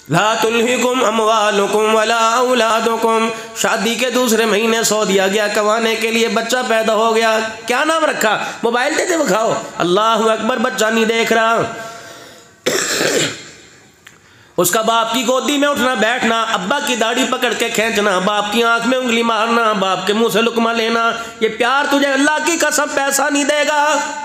ला तुल्हिकुम अमवालुकुम वला औलादुकुम। शादी के दूसरे महीने सौ दिया गया कमाने के लिए, बच्चा पैदा हो गया, क्या नाम रखा? मोबाइल दे दे खाओ। अल्लाह अकबर, बच्चा नहीं देख रहा। उसका बाप की गोदी में उठना बैठना, अब्बा की दाढ़ी पकड़ के खींचना, बाप की आंख में उंगली मारना, बाप के मुंह से लुकमा लेना, ये प्यार तुझे अल्लाह की कसम पैसा नहीं देगा।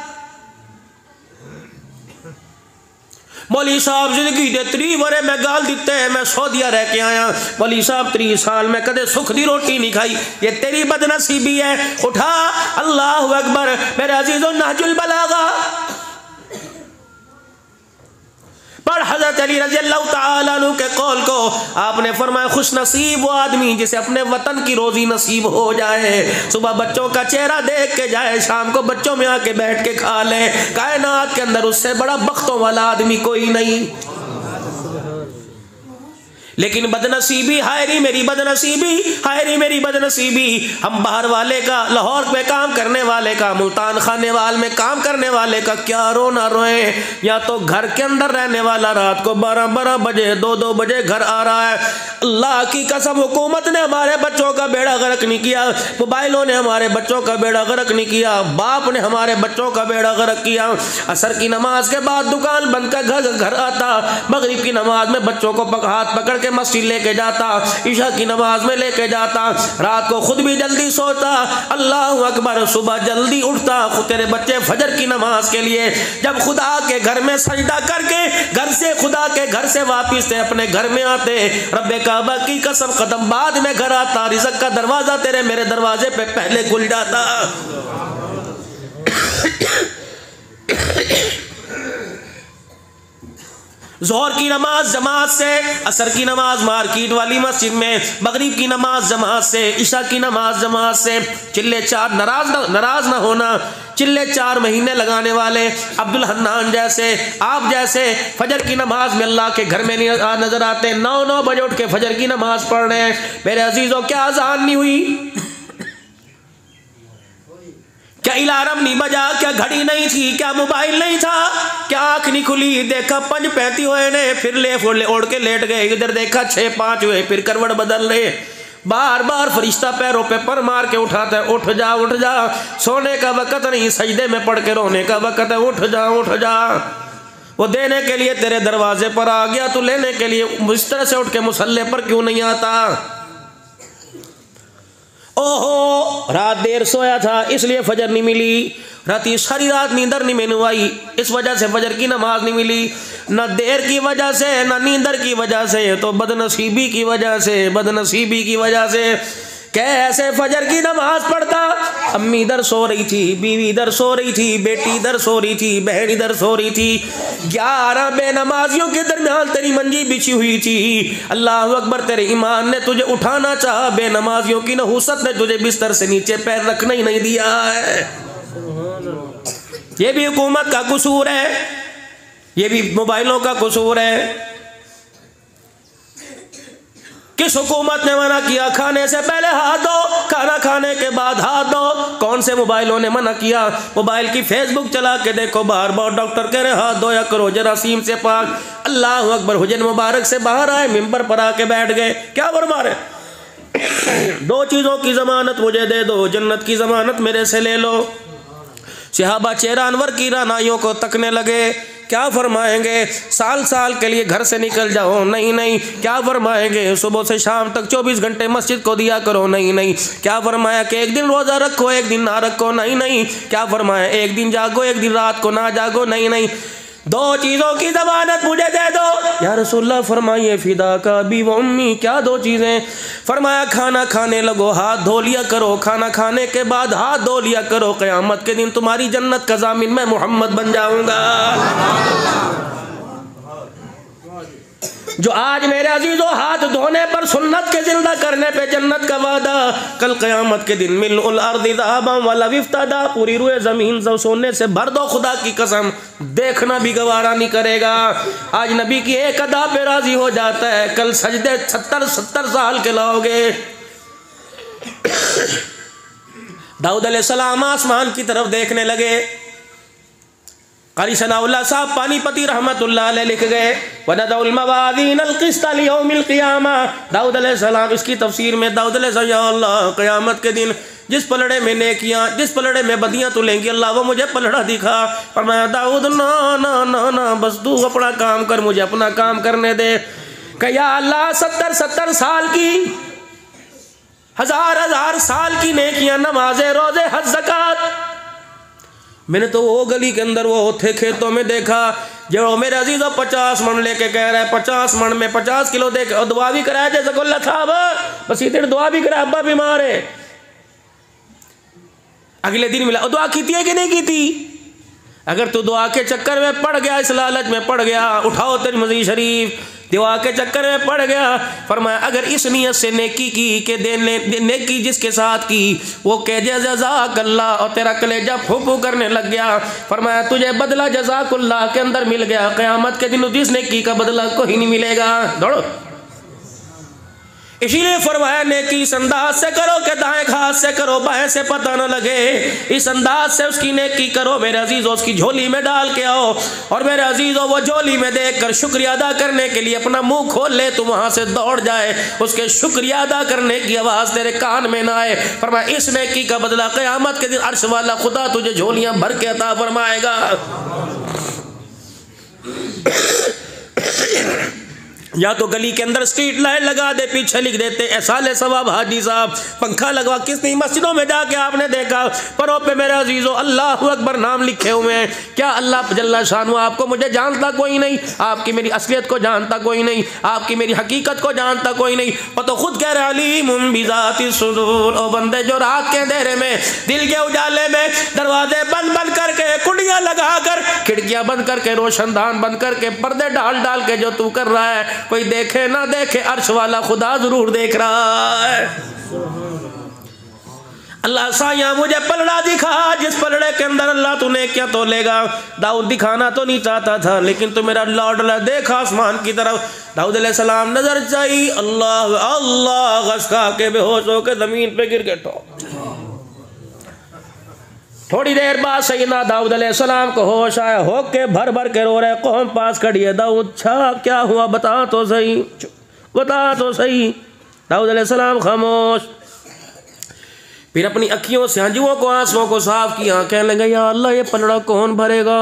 मौली साहब जिंदगी दे 30 वरे मैं गाल दिते हैं, मैं सऊदीया रह के आया। मौली साहब 30 साल में कदे सुख दी रोटी नहीं खाई, ये तेरी बदनसीबी है। उठा, अल्लाह अकबर। मेरे अजीजों, नहजुल बलागा पर हज़रत अली रज़ी अल्लाह तआला अन्हु के कौल को आपने फरमाया, खुश नसीब वो आदमी जिसे अपने वतन की रोजी नसीब हो जाए, सुबह बच्चों का चेहरा देख के जाए, शाम को बच्चों में आके बैठ के खा ले। कायनात के अंदर उससे बड़ा बख्तों वाला आदमी कोई नहीं। लेकिन बदनसीबी, हायरी मेरी बदनसीबी, हायरी मेरी बदनसीबी, हम बाहर वाले का, लाहौर में काम करने वाले का, मुल्तान खानेवाल में काम करने वाले का क्या रो ना रोए। या तो घर के अंदर रहने वाला रात को 12-12 बजे 2-2 बजे घर आ रहा है। अल्लाह की कसम, हुकूमत ने हमारे बच्चों का बेड़ा गर्क नहीं किया, मोबाइलों ने हमारे बच्चों का बेड़ा गर्क नहीं किया, बाप ने हमारे बच्चों का बेड़ा गर्क किया। असर की नमाज के बाद दुकान बंद कर घर आता, मगरिब की नमाज में बच्चों को हाथ पकड़ के मस्जिद लेके जाता, ईशा की नमाज में लेके जाता, रात को खुद भी जल्दी सोता, अल्लाह अकबर, सुबह जल्दी उठता तेरे बच्चे फजर की नमाज के लिए। जब खुदा के घर में सजदा करके घर से, खुदा के घर से वापिस थे अपने घर में आते, रब्बे काबा की कसम कदम बाद में घर आता, रिज़्क़ का दरवाजा तेरे मेरे दरवाजे पे पहले खुल जाता। ज़ोहर की नमाज जमात से, असर की नमाज मार्केट वाली मस्जिद में, मगरिब की नमाज जमात से, इशा की नमाज जमात से। चिल्ले चार, नाराज ना होना, चिल्ले 4 महीने लगाने वाले अब्दुल हन्नान जैसे, आप जैसे फजर की नमाज में अल्लाह के घर में नहीं नजर आते, 9-9 बजे उठ के फजर की नमाज पढ़ रहे हैं। मेरे अजीजों, क्या अजान नहीं हुई, क्या अलार्म नहीं बजा, क्या घड़ी नहीं थी, क्या मोबाइल नहीं था, क्या आंख नहीं खुली, देखा 5:35 हुए ने, फिर ले ओढ़ के लेट गए, इधर देखा 6-5 हुए, फिर करवट बदल रहे, बार बार फरिश्ता पैरों पे पर मार के उठाता है, उठ जा उठ जा, सोने का वक़्त नहीं, सजदे में पड़ के रोने का वक़्त है, उठ जा उठ जा। वो देने के लिए तेरे दरवाजे पर आ गया, तू लेने के लिए इस तरह से उठ के मुसल्ले पर क्यों नहीं आता? ओहो, रात देर सोया था इसलिए फजर नहीं मिली, रात सारी रात नींदर नहीं मैंने आई, इस वजह से फजर की नमाज नहीं मिली, न देर की वजह से न नींदर की वजह से, तो बदनसीबी की वजह से, बदनसीबी की वजह से। कैसे फजर की नमाज पढ़ता, अम्मी इधर सो रही थी, बीवी इधर सो रही थी, बेटी इधर सो रही थी, बहन इधर सो रही थी, 11 बेनमाजियों के दरमियान तेरी मंजी बिछी हुई थी। अल्लाह अकबर, तेरे ईमान ने तुझे उठाना चाहा, बेनमाजियों की नहुसत ने तुझे बिस्तर से नीचे पैर रखना ही नहीं दिया है। ये भी हुकूमत का कसूर है, ये भी मोबाइलों का कसूर है। किस हुकूमत ने मना किया खाने से पहले हाथ धो, खाना खाने के बाद हाथ धो? कौन से मोबाइलों ने मना किया? मोबाइल की फेसबुक चला के देखो, बार बार डॉक्टर कह रहे हाथ धोया करो जरासीम से पाक। अल्लाह अकबर, हुजैन मुबारक से बाहर आए, मिंबर पर आके बैठ गए, क्या फरमा रहे? 2 चीज़ों की ज़मानत मुझे दे दो, जन्नत की ज़मानत मेरे से ले लो। सहाबा चेहरा अनवर की रानाइयों को तकने लगे, क्या फरमाएंगे? साल साल के लिए घर से निकल जाओ, नहीं नहीं। क्या फरमाएंगे? सुबह से शाम तक 24 घंटे मस्जिद को दिया करो, नहीं नहीं। क्या फरमाया कि एक दिन रोज़ा रखो एक दिन ना रखो, नहीं नहीं। क्या फरमाया एक दिन जागो एक दिन रात को ना जागो, नहीं नहीं। 2 चीज़ों की ज़मानत मुझे दे दो या रसूलल्लाह। फरमाइए फिदा का अबी व उम्मी, क्या 2 चीज़ें? फरमाया खाना खाने लगो हाथ धो लिया करो, खाना खाने के बाद हाथ धो लिया करो, क़यामत के दिन तुम्हारी जन्नत का ज़ामिन मैं मोहम्मद बन जाऊंगा। जो आज मेरे अजीजों हाथ धोने पर, सुन्नत के जिंदा करने पे जन्नत का वादा, कल क़यामत के दिन मिलउल अर्दि ज़हबन वला इफ्तदा, पूरी रूए ज़मीन सब सोने से भर दो, खुदा की कसम देखना भी गवारा नहीं करेगा। आज नबी की एक अदा पे राजी हो जाता है, कल सजदे 70 साल के लाओगे। दाऊद अलैहिस्सलाम आसमान की तरफ देखने लगे, कारी सनाउल्लाह साहब पानीपति रहमतुल्लाह अलैह लिख गए वनदउल मवाज़ीन अल क़िस्त लियौमिल क़ियामा। दाऊद अलैहिस्सलाम इसकी तफसीर में दाऊद अलैहिस्सलाम या अल्लाह क़यामत के दिन जिस पलड़े में नेकियां जिस पलड़े में बदियां तू लेंगी अल्लाह वो मुझे पलड़ा दिखा। पर मैं दाऊद ना ना ना ना बस तू अपना काम कर, मुझे अपना काम करने दे। क्या अल्लाह 70 साल की हजार साल की नेकियां नमाज़े रोज़े हज ज़कात मैंने तो वो गली के अंदर वो थे खेतों में देखा जो मेरे अजीज़ों 50 मन लेके कह रहा है 50 मन में 50 किलो दे और दुआ भी कराया जैसे गोल्ला साहब बस इतने दुआ भी करा अब्बा बीमार है। अगले दिन मिला दुआ की थी कि नहीं की थी। अगर तू दुआ के चक्कर में पड़ गया, इस लालच में पड़ गया, उठाओ तिरमिज़ी शरीफ, दुआ के चक्कर में पड़ गया। फरमाया अगर इस नियत से नेकी की के नेकी जिसके साथ की वो कह जज़ाकल्लाह और तेरा कलेजा फूफू करने लग गया, फरमाया तुझे बदला जज़ाकुल्लाह के अंदर मिल गया। क़यामत के दिन जिस नेकी का बदला कोई नहीं मिलेगा। दौड़ो। इसीलिए फरमाया नेकी इस अंदाज से करो कि दाएं हाथ से करो बाएं से पता न लगे। इस अंदाज से उसकी नेकी करो मेरे अजीज़ों, उसकी झोली में डाल के आओ और मेरे अजीज़ों वो झोली में देखकर शुक्रिया अदा करने के लिए अपना मुंह खोल ले, तो वहां से दौड़ जाए, उसके शुक्रिया अदा करने की आवाज़ तेरे कान में ना आए। फरमाया इस नेकी का बदला क़यामत के दिन अर्श वाला खुदा तुझे झोलियां भर के अता फरमाएगा। या तो गली के अंदर स्ट्रीट लाइट लगा दे, पीछे लिख देते एहसाले सवाब हाजी साहब, पंखा लगवा। कितनी मस्जिदों में जाके आपने देखा परों पे मेरे अजीज़ों अल्लाह अकबर नाम लिखे हुए हैं। क्या अल्लाह जल्ला शानु आपको मुझे जानता कोई नहीं, आपकी मेरी असलियत को जानता कोई नहीं, आपकी मेरी हकीकत को जानता कोई नहीं। वो तो खुद कह रहे अलीमुम बिज़ाति सुदूर। ओ बंदे जो रात के अंधेरे में दिल के उजाले में दरवाजे बंद बंद करके कुंडियाँ लगा कर खिड़कियाँ बंद करके रोशनदान बंद करके पर्दे डाल डाल के जो तू कर रहा है, कोई देखे ना देखे अर्श वाला खुदा जरूर देख रहा है। अल्लाह साया मुझे पलड़ा दिखा जिस पलड़े के अंदर अल्लाह तूने क्या तोलेगा। दाऊद दिखाना तो नहीं चाहता था लेकिन तू मेरा लौटला देखा आसमान की तरफ। दाऊद अलैहिस्सलाम नजर चाहिए अल्लाह अल्लाह गश खा के बेहोश होकर जमीन पे गिर गए। थोड़ी देर बाद सैयदना दाऊद अलैहिस्सलाम को होश आया, होके भर भर के रो रहे। कौम पास खड़ी है, दाऊद छा क्या हुआ बता तो सही, बता तो सही। दाऊद अलैहिस्सलाम खामोश। फिर अपनी अखियों से आंजुओं को आंसुओं को साफ किया, कहने लगे या अल्लाह ये पलड़ा कौन भरेगा।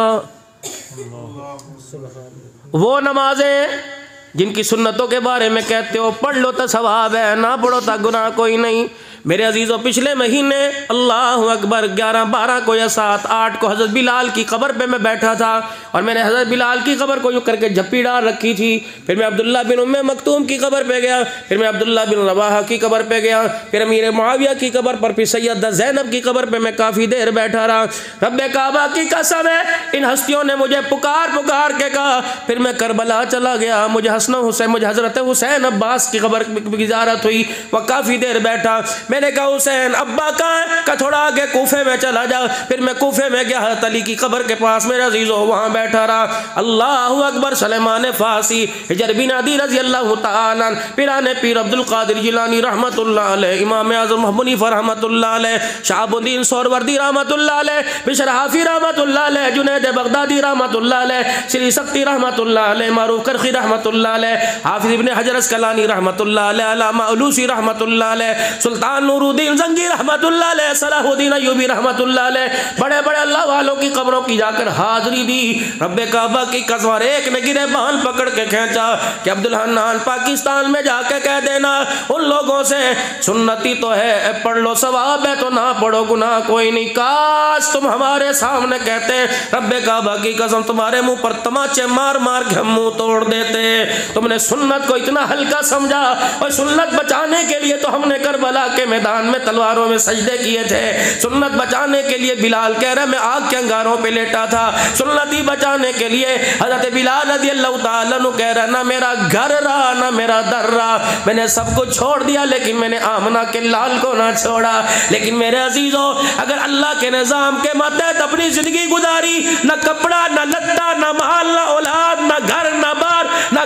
वो नमाजें जिनकी सुन्नतों के बारे में कहते हो पढ़ लो तो सवाब है, ना पढ़ो तो गुनाह कोई नहीं। मेरे अजीज़ों पिछले महीने अल्लाह अकबर 11-12 को या 7-8 को हज़रत बिलाल की कब्र पे मैं बैठा था और मैंने हज़रत बिलाल की कब्र को यूँ करके झप्पी डाल रखी थी। फिर मैं अब्दुल्ला बिन उम्मे मक्तूम की कब्र पे गया, फिर मैं अब्दुल्ला बिन रवाहा की कब्र पे गया, फिर अमीर मुआविया की कब्र पर, फिर सैयदा ज़ैनब की कब्र पे मैं काफ़ी देर बैठा रहा। रब्बे काबा की कसम है इन हस्तियों ने मुझे पुकार पुकार के कहा। फिर मैं करबला चला गया, मुझे मुझे हज़रत हुसैन अब्बास की कब्र की ज़ियारत हुई, वह काफ़ी देर बैठा। मैंने कहा हुसैन अब्बा कहाँ है, का थोड़ा आगे कूफे में चला जा। फिर मैं कूफे में गया, हज़रत अली की कब्र के पास मेरा अजीज़ो वहाँ बैठा रहा। अल्लाह अकबर। सलेमान फासी हिजर बिन अदी रज़ी अल्लाह तआला, पिराने पीर अब्दुल कादिर जिलानी रहमतुल्लाह अलैह, इमाम आज़म अबू हनीफा रहमतुल्लाह अलैह, शहाबुद्दीन सोहरवर्दी रहमतुल्लाह अलैह, बिशर हाफी रहमतुल्लाह अलैह, जुनैद बगदादी रहमतुल्लाह अलैह, श्री सख्ती रहमतुल्लाह अलैह, मारूफ करखी रहमतुल्लाह अलैह, हाफिज़ इब्न हजर अस्कलानी रहमतुल्लाह अलैह, अल्लामा उलूसी रहमतुल्लाह अलैह, सुल्तान नूरुद्दीन जंगी रहमतुल्लाह अलैह, सलाहुद्दीन अय्यूबी रहमतुल्लाह अलैह, बड़े बड़े अल्लाह वालों की कब्रों की जाकर हाजिरी दी। रब्बे काबा की कसम, एक ने गिरे बाल पकड़ के खींचा कि अब्दुल हन्नान पाकिस्तान में जाके कह देना उन लोगों से सुन्नती तो है पढ़ लो सवाब है, तो ना पढ़ो गुनाह कोई नहीं। काश तुम हमारे सामने कहते रब्बे काबा की कसम तुम्हारे मुंह पर तमाचे मार मार के हम मुंह तोड़ देते। तुमने सुन्नत को इतना हल्का समझा और सुन्नत बचाने के लिए तो हमने करबला के मैदान में तलवारों में सजदे किए थे। सुन्नत बचाने के लिए बिलाल कह रहा मैं आग के अंगारों पे लेटा था। सुन्नती बचाने के लिए हजरत बिलाल रज़ी अल्लाह तआला अन्हु कह रहा ना मेरा घर रहा ना मेरा दर रहा, मैंने सब कुछ छोड़ दिया लेकिन मैंने आमना के लाल को ना छोड़ा। लेकिन मेरे अजीजों अगर अल्लाह के निज़ाम के मातहत अपनी जिंदगी गुजारी, ना कपड़ा ना लत्ता ना माल ना औलाद ना घर ना बार ना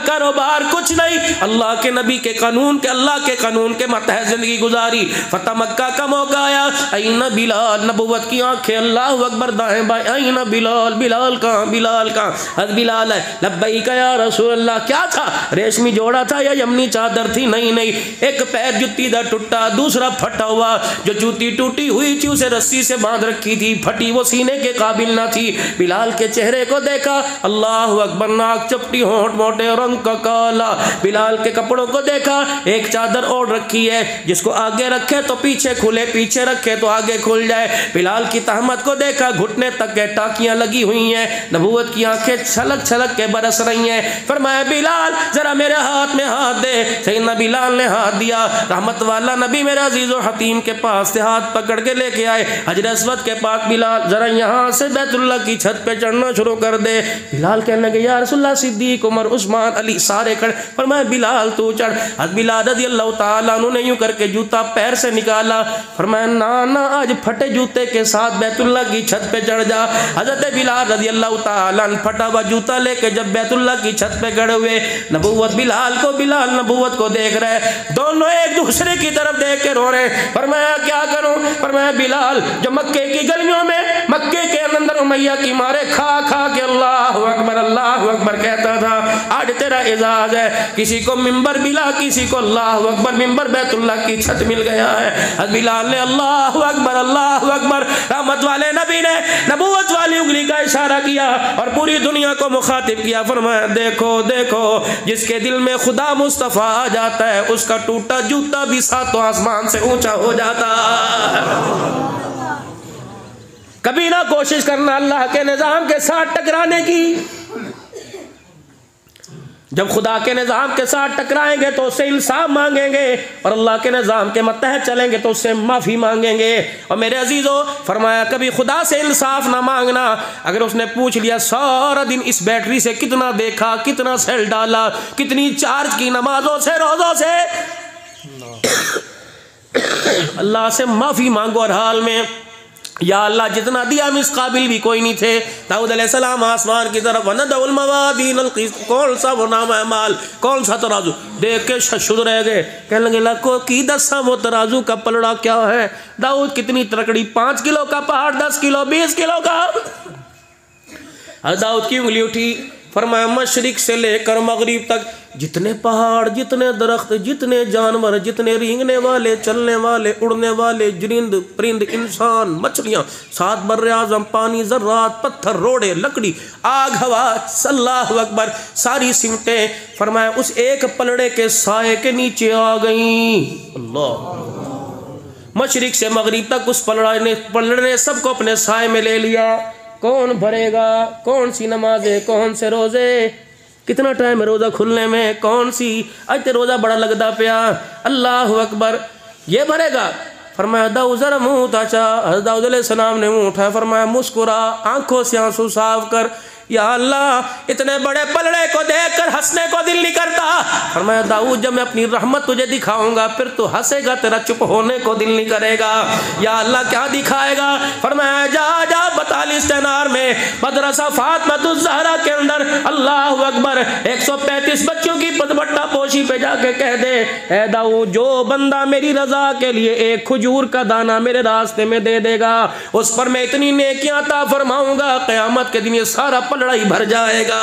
कारोबार कुछ नहीं, अल्लाह के नबी के कानून के, अल्लाह के कानून के मतहत जिंदगी गुजारी। फतह मक्का का मौका आया, ऐना बिलाल, नबुव्वत की आंखें अल्लाहु अकबर दाएं बाएं, ऐना बिलाल, बिलाल कहाँ, बिलाल कहाँ? हज़रत बिलाल है, लब्बैक या रसूल अल्लाह। क्या था? रेशमी जोड़ा था या यमनी चादर थी? नहीं नहीं, एक पैर जुत्ती दा टूटा, दूसरा फटा हुआ। जो जूती टूटी हुई थी उसे रस्सी से बांध रखी थी, फटी वो सीने के काबिल ना थी। बिलाल के चेहरे को देखा, अल्लाहु अकबर, नाक चपटी, होंठ मोटे, रंग का काला। बिलाल के कपड़ों को देखा, एक चादर ओढ़ रखी है, जिसको आगे रखे तो पीछे खुले, पीछे रखे तो आगे खुल जाए। बिलाल की तहमत को देखा, घुटने तक के टाकियां लगी हुई हैं, नबूवत की आंखें छलक छलक के बरस रही हैं। फरमाया बिलाल जरा मेरे हाथ में हाथ दे। सैयदना बिलाल ने हाथ दिया। रहमत वाला नबी मेरे अजीज और हतीम के पास से हाथ पकड़ के लेके आए हजर अस्वद के पास। बिलाल जरा यहाँ से बैतुल्लाह की छत पे चढ़ना शुरू कर दे। बिलाल कहने लगे या रसूलल्लाह, सिद्दीक, उमर, उस्मान, अली सारे खड़े। फरमाया बिलाल तू चढ़। हज़रत बिलाल रज़ियल्लाहु ताला अन्हु ने यूं करके जूता पैर से निकाला। फरमाया ना ना, आज फटे जूते के साथ बैतुल्लाह की छत पे चढ़ जा। हज़रत बिलाल रज़ियल्लाहु ताला अन्हु फटा हुआ जूता लेके जब बैतुल्लाह की छत पे खड़े हुए, नबूवत बिलाल नबूवत को देख रहे, दोनों एक दूसरे की तरफ देख के रो रहे। फरमाया क्या करूं? फरमाया बिलाल जो मक्के की गलियों में, मक्के के अंदर उमैया की मारे खा खा के अल्लाहु अकबर कहता था, आज तेरा एजाज है। किसी को मिंबर मिला, किसी को अल्लाहु अकबर मिंबर बैतुल्लाह की छत मिल गया है। बिलाल ने अल्लाहु अकबर, रहमत वाले नबी ने नबूवत वाली उंगली का इशारा किया और पूरी दुनिया को मुखातिब किया। फरमाया देखो देखो, जिसके दिल में खुदा मुस्तफ़ा आ जाता है उसका टूटा जूता भी सातों आसमान से ऊंचा हो जाता है। कभी ना कोशिश करना अल्लाह के निज़ाम के साथ टकराने की। जब खुदा के निज़ाम के साथ टकराएंगे तो उससे इंसाफ मांगेंगे और अल्लाह के निज़ाम के मतहत चलेंगे तो उससे माफ़ी मांगेंगे। और मेरे अजीज़ों, फरमाया कभी खुदा से इंसाफ ना मांगना। अगर उसने पूछ लिया सारा दिन इस बैटरी से कितना देखा, कितना सेल डाला, कितनी चार्ज की, नमाजों से, रोज़ों से, अल्लाह से माफ़ी मांगो हर हाल में। या अल्लाह जितना दिया हम इस काबिल भी कोई नहीं थे। दाऊद अलैहिस्सलाम आसमान की तरफ वनदउल मवादीन अल क़िस्त, कौन सा वो नाम है माल, कौन सा तराजू, देख के शशुद रह गए। कहने लगे लाखों की दसा वो तराजू का पलड़ा क्या है। दाऊद कितनी तरकड़ी, 5 किलो का पहाड़ 10 किलो 20 किलो का। दाऊद की उंगली उठी। फरमाया मशरिक से लेकर मगरिब तक जितने पहाड़, जितने दरख्त, जितने जानवर, जितने रेंगने वाले, चलने वाले, उड़ने वाले, जिरिंद परिंद, इंसान, मछलियाँ, 7 बर्रे आज़म, पानी, ज़र्रात, पत्थर, रोड़े, लकड़ी, आग, हवा, अल्लाहु अकबर, सारी सिमटें फरमाया उस एक पलड़े के साए के नीचे आ गई। अल्लाह, मशरिक से मगरिब तक उस पलड़े ने सबको अपने साए में ले लिया। कौन भरेगा? कौन सी नमाजें, कौन से रोज़े, कितना टाइम है रोज़ा खुलने में, कौन सी आज तो रोज़ा बड़ा लगता पिया, अल्लाह अकबर, ये भरेगा। फरमाया दाऊद ज़रा मुँह उठा। दाऊद अलैहिस्सलाम ने मुँह उठाया। फरमाया मुस्कुरा, आंखों से आंसू साफ कर। या अल्लाह, इतने बड़े पलड़े को देखकर हंसने को दिल नहीं करता। फरमाया दाऊद जब मैं अपनी रहमत तुझे दिखाऊंगा फिर तू हंसेगा, तेरा चुप होने को दिल नहीं करेगा। या अल्लाह क्या दिखाएगा? फरमाया जा जा 42 दिनार में मदरसा फातिमातुज़ ज़हरा के अंदर अल्लाहु अकबर 135 बच्चों की पदबट्टा पोशी पे जाके कह दे, ए दाऊद जो बंदा मेरी रजा के लिए एक खजूर का दाना मेरे रास्ते में दे देगा उस पर मैं इतनी नेकियां अता फरमाऊंगा, क़यामत के दिन ये सारा लड़ाई भर जाएगा।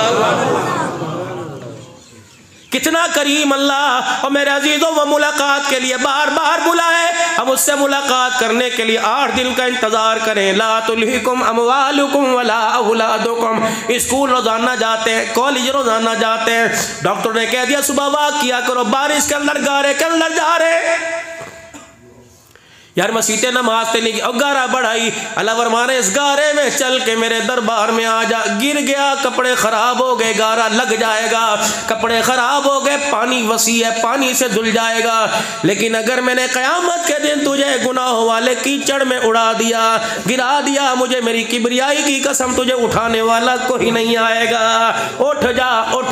कितना करीम अल्लाह। और मेरे अजीजों, वो मुलाकात के लिए बार बार बुलाए, हम उससे मुलाकात करने के लिए 8 दिन का इंतजार करें। ला तुल्हिकुम अमवालुकुम वला औलादुकुम। स्कूल रोजाना जाते हैं, कॉलेज रोजाना जाते हैं, डॉक्टर ने कह दिया सुबह वॉक किया करो, बारिश के अंदर गारे के अंदर जा रहे यार, मसीते नमाज ते नहीं, और गारा बढ़ाई, अल्लाह फरमाने इस गारे में चल के मेरे दरबार में आ जा। गिर गया, कपड़े खराब हो गए, गारा लग जाएगा, कपड़े खराब हो गए, पानी वसी है, पानी से धुल जाएगा। लेकिन अगर मैंने क़यामत के दिन तुझे गुनाहों वाले कीचड़ में उड़ा दिया, गिरा दिया, मुझे मेरी किबरियाई की कसम तुझे उठाने वाला कोई नहीं आएगा। उठ जा, उठ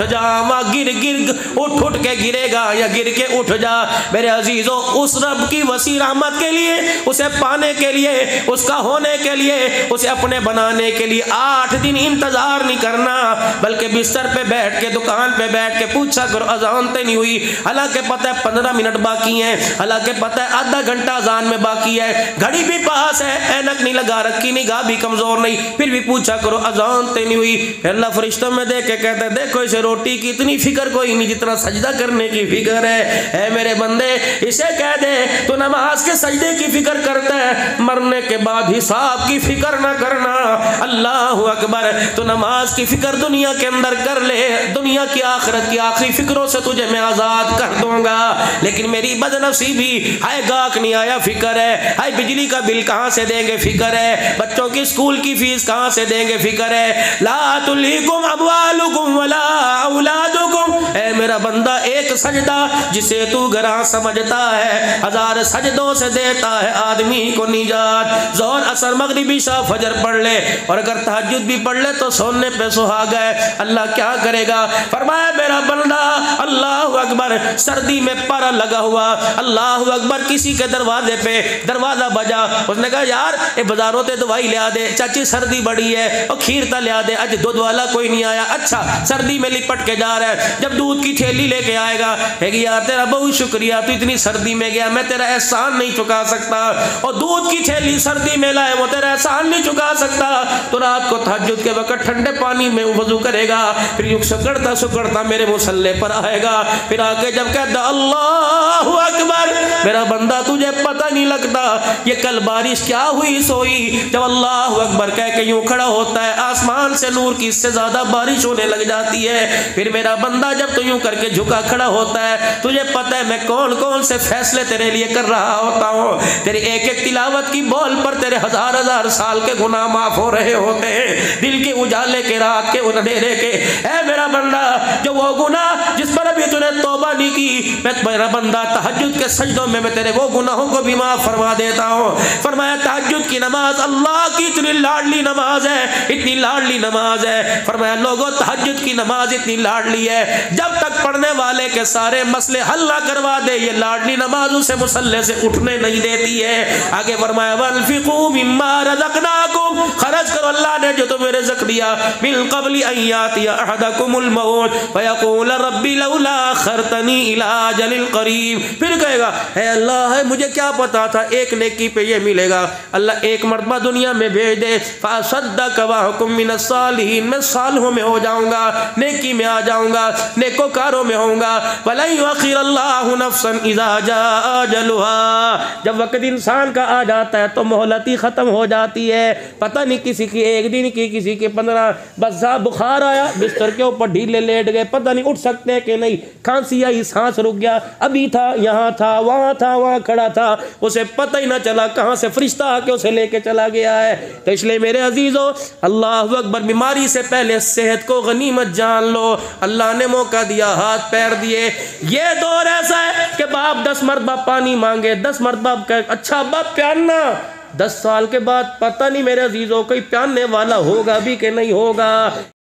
जा, वहाँ गिर उठ के गिरेगा या गिर के उठ जा। मेरे अजीजों, उस रब की वसी रहमत के लिए, उसे पाने के लिए, उसका होने के लिए, उसे अपने बनाने के लिए 8 दिन इंतजार नहीं करना, बल्कि बिस्तर पे बैठ के, दुकान पे बैठ के पूछा करो अजान तो नहीं हुई, हालांकि पता है 15 मिनट बाकी है, हालांकि पता है आधा घंटा अजान में बाकी है, घड़ी भी पास है, ऐनक नहीं लगा रखी, निगाह भी कमजोर नहीं, फिर भी पूछा करो अजान तो नहीं हुई। अल्लाह फरिश्तों में देख के कहते हैं, देखो इसे रोटी की इतनी फिक्र कोई नहीं जितना सजदा करने की फिक्र है। मेरे बंदे, इसे कह दे तो नमाज के सजदे की फिक्र करता है, मरने के बाद हिसाब की फिक्र ना करना। अल्लाह अकबर। तो नमाज की फिक्र दुनिया के अंदर कर ले, दुनिया की आखिरत की आखिरी फिक्रों से तुझे मैं आजाद कर दूंगा। लेकिन मेरी बदनसीबी, हाय गाहक नहीं आया फिक्र है, हाय बिजली का बिल कहां से देंगे फिक्र है, बच्चों की स्कूल की फीस कहां से देंगे फिक्र है। ला तुल्हिकुम अमवालुकुम वला औलादुकुम। ऐ मेरा बंदा, एक सजदा जिसे तू गरा समझता है, 1000 सजदों से देता है आदमी को निजात। ज़ोहर असर मगरिब इशा फजर पढ़ ले, और अगर तहज्जुद भी पढ़ ले तो सोने पे सुहागा है। अल्लाह क्या करेगा? फरमाया मेरा बंदा, अल्लाह अकबर, सर्दी में पारा लगा हुआ, अल्लाह अकबर, किसी के दरवाजे पे दरवाजा बजा, उसने कहा यार ये बाजारों से दवाई ले आ दे, चाची सर्दी बड़ी है, और खीर ता ले आ दे, आज दूध वाला कोई नहीं आया। अच्छा, सर्दी में लिपट के जा रहा है, जब दूध की थैली लेके आएगा, कहेगी यार तेरा बहुत शुक्रिया, तू इतनी सर्दी में गया, मैं तेरा एहसान नहीं चुका सकता। और दूध की थैली सर्दी में लाए, वो तेरा एहसान नहीं चुका सकता। तो रात को तहज्जुद के वक्त ठंडे पानी में वजू करेगा, फिर यूं सुकड़ता सुकड़ता मेरे मुसल्ले पर आएगा, फिर आके जब कहता अल्लाहु अकबर, मेरा बंदा तुझे पता नहीं लगता ये कल बारिश क्या हुई सोई। जब अल्लाहु अकबर कह के यूं खड़ा होता है, आसमान से नूर की इससे ज्यादा बारिश होने लग जाती है। फिर मेरा बंदा जब तो यूं करके झुका खड़ा होता है, तुझे पता है मैं कौन कौन से फैसले तेरे लिए कर रहा होता हूँ। तेरी एक एक तिलावत की बोल पर तेरे हजार हजार साल के गुनाह माफ हो रहे होते हैं, दिल के उजाले के, रात के अंधेरे के। ऐ मेरा बंदा, जो वो गुनाह जिस पर अभी तूने तौबा नहीं की, मैं मेरा बंदा तहज्जुद के सजदों में मैं तेरे वो गुनाहों को भी माफ फरमा देता हूँ। फरमाया तहज्जुद की नमाज अल्लाह की इतनी लाडली नमाज है, इतनी लाडली नमाज है। फरमाया लोगों, तहज्जुद की नमाज इतनी लाडली है, जब तक पढ़ने वाले के सारे मसले हल ना करवा दे, ये लाडली नमाज उसे मुसल्ले से उठने नहीं देती है। आगे फरमाया वन्फिकू मिम्मा रज़क़नाकुम, खर्च करो अल्लाह ने जो तुम्हें रिज़्क़ दिया, मिन क़ब्लि अन यातिया अहदकुमुल मौत फयक़ूल रब्बी लौला अख़रतनी इला अजलिल क़रीब। फिर कहेगा है अल्लाह, है मुझे क्या पता था एक नेकी पे ये मिलेगा, अल्लाह एक मरतबा दुनिया में भेज दे, फ़असद्दक़ व अकुम मिनस सालिहीन, मैं सालिहों में हो जाऊंगा, नेकी में आ जाऊंगा, नेकोकारों में होऊंगा। वला युअख़िरुल्लाहु नफ़्सन इज़ा जाअ अजलुहा, जब वक्त इंसान का आ जाता है तो मोहलत ही खत्म हो जाती है। पता नहीं किसी की 1 दिन की, किसी की 15, बस बुखार आया, बिस्तर के ऊपर ढीले लेट गए, पता नहीं उठ सकते कि नहीं, खांसी आई, सांस रुक गया, अभी था यहाँ था वहाँ खड़ा था, उसे पता ही ना चला कहाँ से फरिश्ता आके उसे लेके चला गया है। तो इसलिए मेरे अजीजों, अल्लाह अकबर, बीमारी से पहले सेहत को गनीमत जान लो। अल्लाह ने मौका दिया, हाथ पैर दिए। ये दौर ऐसा है कि बाप 10 मरतबा पानी मांगे, 10 मरतबा अच्छा बाप प्याना, 10 साल के बाद पता नहीं मेरे अजीजों कोई प्याने वाला होगा भी कि नहीं होगा।